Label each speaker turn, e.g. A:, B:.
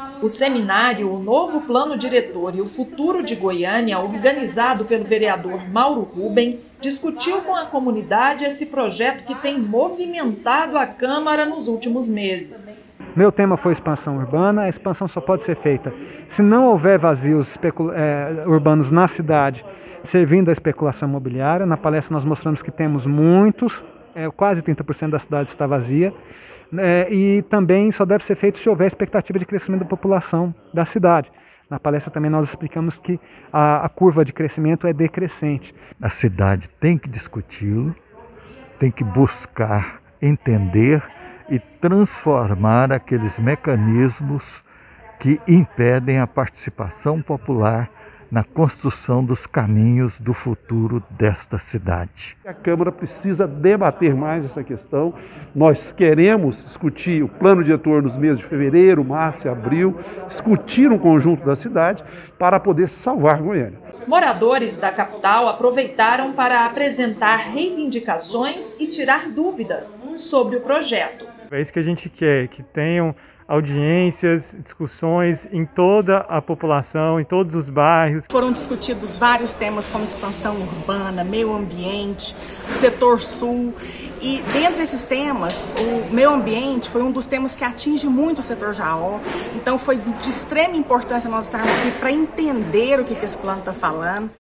A: O seminário O Novo Plano Diretor e o Futuro de Goiânia, organizado pelo vereador Mauro Ruben, discutiu com a comunidade esse projeto que tem movimentado a Câmara nos últimos meses.
B: Meu tema foi expansão urbana. A expansão só pode ser feita se não houver vazios urbanos na cidade, servindo à especulação imobiliária. Na palestra nós mostramos que temos muitos, quase 30% da cidade está vazia. E também só deve ser feito se houver expectativa de crescimento da população da cidade. Na palestra também nós explicamos que a curva de crescimento é decrescente.
C: A cidade tem que discuti-lo, tem que buscar entender e transformar aqueles mecanismos que impedem a participação popular na construção dos caminhos do futuro desta cidade.
D: A Câmara precisa debater mais essa questão. Nós queremos discutir o plano diretor nos meses de fevereiro, março e abril, discutir um conjunto da cidade para poder salvar Goiânia.
A: Moradores da capital aproveitaram para apresentar reivindicações e tirar dúvidas sobre o projeto.
E: É isso que a gente quer, que tenham audiências, discussões em toda a população, em todos os bairros.
F: Foram discutidos vários temas como expansão urbana, meio ambiente, setor sul. E dentre esses temas, o meio ambiente foi um dos temas que atinge muito o setor Jaó. Então foi de extrema importância nós estarmos aqui para entender o que esse plano está falando.